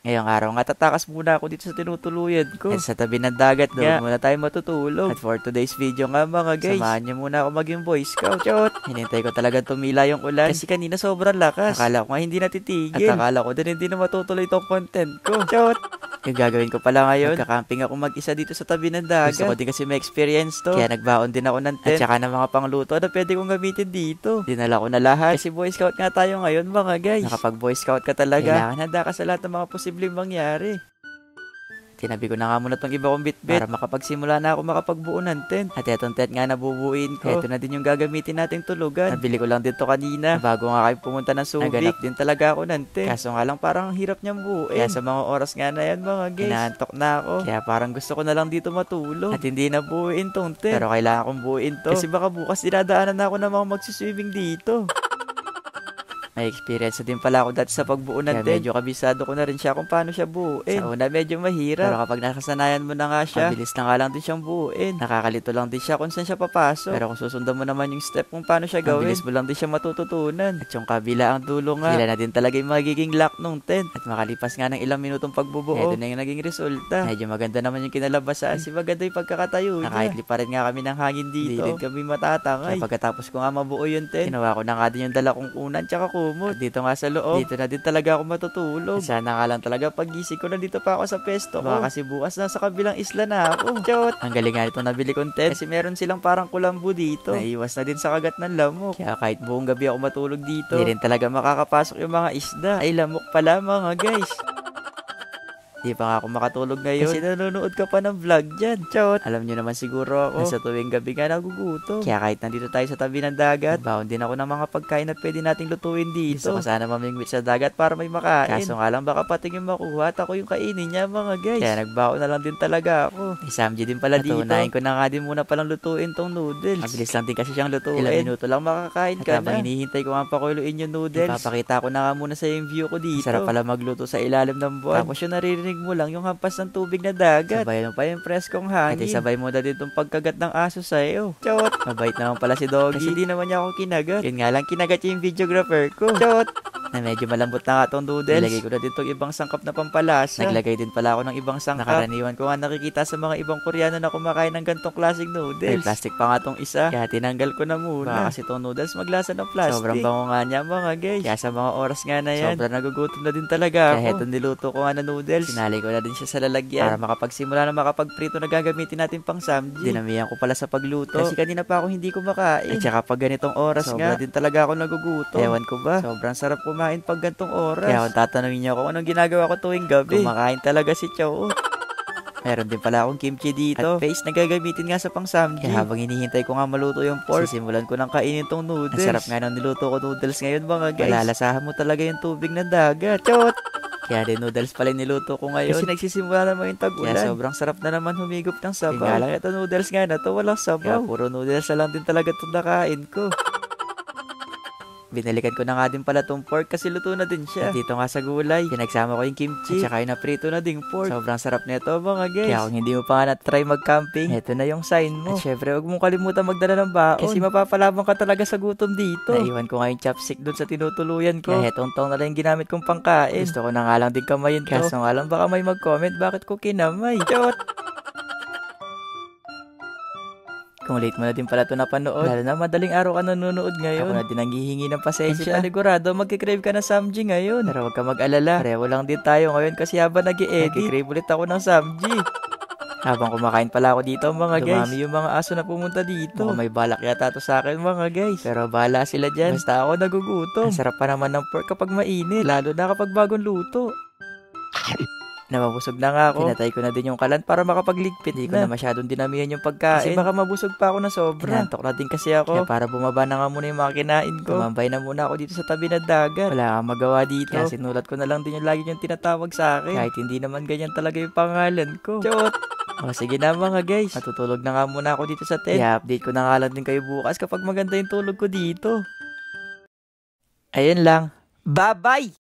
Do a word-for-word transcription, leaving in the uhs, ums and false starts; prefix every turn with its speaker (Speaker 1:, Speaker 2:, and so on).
Speaker 1: Ngayong araw nga tatakas muna ako dito sa tinutuluyan ko. At sa tabi ng dagat doon muna tayo matutulog. At for today's video nga mga guys, samahan niyo muna ako maging Boy Scout. Chot! Hinintay ko talagang tumila yung ulan kasi kanina sobrang lakas. Akala ko nga hindi natitigil. At akala ko din hindi na matutuloy itong content ko. Chot! Yung gagawin ko pala ngayon, magkakamping ako mag-isa dito sa tabi ng dagat. Gusto ko din kasi may experience to. Kaya nagbaon din ako ng tent. At saka ng mga pangluto na pwede kong gamitin dito. Dinala ko na lahat. Kasi Boy Scout nga tayo ngayon mga guys. Nakapag Boy Scout ka talaga, kailangan handa ka sa lahat ng mga posibleng mangyari. Tinabi ko na nga muna tong iba kong bitbit para makapagsimula na ako makapagbuo ng tent. At etong tent nga nabubuin ko. Ito na din yung gagamitin nating tulugan. Nabili ko lang dito kanina bago nga kayo pumunta ng Subic. Naganap din talaga ako ng tent. Kaso nga lang parang hirap niyang buuin. Kaya sa mga oras nga na yan mga guys, inaantok na ako. Kaya parang gusto ko na lang dito matulog. At hindi na buuin tong tent. Pero kailangan kong buuin to. Kasi baka bukas dinadaanan na ako ng mga magsiswimming dito. May experience na din pala ako dati sa pagbuo ng tent. Medyo kabisado ko na rin siya kung paano siya buuin. Sa una medyo mahirap. Pero kapag nakasanayan mo na nga siya, mabilis na nga lang din siyang buuin. Nakakalito lang din siya kung saan siya papasok. Pero kung susundan mo naman yung step kung paano siya gawin, mabilis mo lang din siya matututunan. At yung kabila ang dulo nga, sila na din talaga yung magiging lock nung tent. At makalipas nga ng ilang minutong pagbubuo, ito na yung naging resulta. Medyo maganda naman yung kinalabasan. Kasi maganda yung pagkakatayo niya. Nakahitli pa rin nga kami ng hangin dito. Hindi din kami matatangay. Kaya pagkatapos ko nga mabuo yung tent, ginawa ko na nga din yung dala kong unan tsaka kumot. At dito nga sa loob, dito na din talaga ako matutulog. At sana nga lang talaga pagising ko na dito pa ako sa pesto ko. Baka kasi bukas na sa kabilang isla na ako. Chot! Ang galing nga itong nabili kong tent. Kasi meron silang parang kulambo dito. Naiwas na din sa kagat ng lamok. Kaya kahit buong gabi ako matulog dito, hindi rin talaga makakapasok yung mga isda. Ay lamok pala mga guys. Di pa nga ako makatulog ngayon kasi nanonood ka pa ng vlog dyan. Chot! Alam nyo naman siguro ako, sa tuwing gabi nga nagugutom. Kaya kahit nandito tayo sa tabi ng dagat, baon din ako ng mga pagkain na pwede nating lutuin dito. Gusto ko sana mamingwit sa dagat para may makain. Kaso nga lang baka pating yung makuha at ako yung kainin niya mga guys. Kaya nagbaon na lang din talaga ako. May Samji din pala dito. Natunahin ko na nga din muna palang lutuin tong noodles. Mabilis lang din kasi siyang lutuin. Ilang minuto lang makakain ka na. At habang hinihintay ko nga pakuluin yung noodles, ipapakita ko na nga muna sa yung view ko dito. Sarap pala magluto sa ilalim ng buwan. Tapos yung naririnig mo lang yung hampas ng tubig na dagat. Sabay mo pa yung preskong hangin. At sabay mo na din itong pagkagat ng aso sa'yo. Chot! Mabait naman pala si Doggy. Kasi di naman niya ako kinagat. Yun nga lang kinagat yung videographer ko. Chot! Na medyo malambot na nga itong noodles. Nilagay ko na din itong ibang sangkap na pampalasa. Naglagay din pala ako ng ibang sangkap. Nakaraniwan ko nga nakikita sa mga ibang Koreano na kumakain ng gantong klaseng noodles. May plastic pa nga itong isa. Kaya tinanggal ko na muna. Baka kasi itong noodles maglasa ng plastic. Sobrang bango nga niya mga guys. Kaya sa mga oras nga na yan, sobrang nagugutom na din talaga ako. Kaya itong niluto ko nga na noodles, sinali ko na din siya sa lalagyan para makapagsimula na makapagprito na gagamitin natin pang Samji. Dinamihan ko pala sa pagluto kasi kanina pa ako hindi kumakain. At saka pag ganitong oras sobra nga din talaga ako nagugutom. Ewan ko ba, sobrang sarap kumain pag ganitong oras. Kaya kung tatanungin niyo ako anong ginagawa ko tuwing gabi, kumakain talaga si Chow. Meron din pala akong kimchi dito. At paste na gagamitin nga sa pang Samji. Kaya habang hinihintay ko nga maluto yung pork, sisimulan ko ng kainin tong noodles. Ang sarap nga nung niluto ko noodles ngayon mga guys. Malalasahan mo talaga yung tubig ng dagat. Chot! Kaya din noodles pala yung niluto ko ngayon. Kasi nagsisimula naman yung tag-ulan. Kaya sobrang sarap na naman humigop ng sabaw. Kaya lang ito noodles nga na to, walang sabaw. Kaya puro noodles na lang din talaga itong nakain ko. Binalikan ko na nga din pala tong pork kasi luto na din siya. At dito nga sa gulay, pinagsama ko yung kimchi. At saka yung naprito na ding pork. Sobrang sarap nito mga guys. Kaya kung hindi mo pa nga na-try mag-camping, eto na yung sign mo. At syempre, huwag mong kalimutan magdala ng baon. Kasi mapapalabang ka talaga sa gutom dito. Naiwan ko nga yung chopstick dun sa tinutuluyan ko. Kaya etong tong na lang yung ginamit kong pangkain. Gusto ko na nga lang din kamayin to. Kaso nga lang baka may mag-comment bakit ko kinamay. Chot! Kung late mo na din pala ito napanood, lalo na madaling araw ka nanonood ngayon, ako na din nanghihingi ng pasensya. Kasi panigurado, magkikrave ka ng Samji ngayon. Pero huwag ka mag-alala, pareho lang din tayo ngayon kasi habang nag-i-edit, magkikrave ulit ako ng Samji. Habang kumakain pala ako dito mga guys, dumami yung mga aso na pumunta dito. Mukhang may balak yata to sa akin mga guys. Pero bahala sila dyan, basta ako nagugutom. Ang sarap pa naman ng pork kapag mainit, lalo na kapag bagong luto. Namabusog na nga ako. Pinatay ko na din yung kalan para makapagligpit. Hindi ko na masyadong dinamihan yung pagkain. Kasi baka mabusog pa ako na sobra. Inantok na din kasi ako. Kaya para bumaba na nga muna yung mga kinain ko, tumambay na muna ako dito sa tabi ng dagat. Wala kang magawa dito. Kaya sinulat ko na lang din yung lagi yung tinatawag sa akin. Kahit hindi naman ganyan talaga yung pangalan ko. Chot! O sige na mga guys. Matutulog na nga muna ako dito sa tent. I-update ko na nga lang din kayo bukas kapag maganda yung tulog ko dito. Ayun lang. Bye-bye!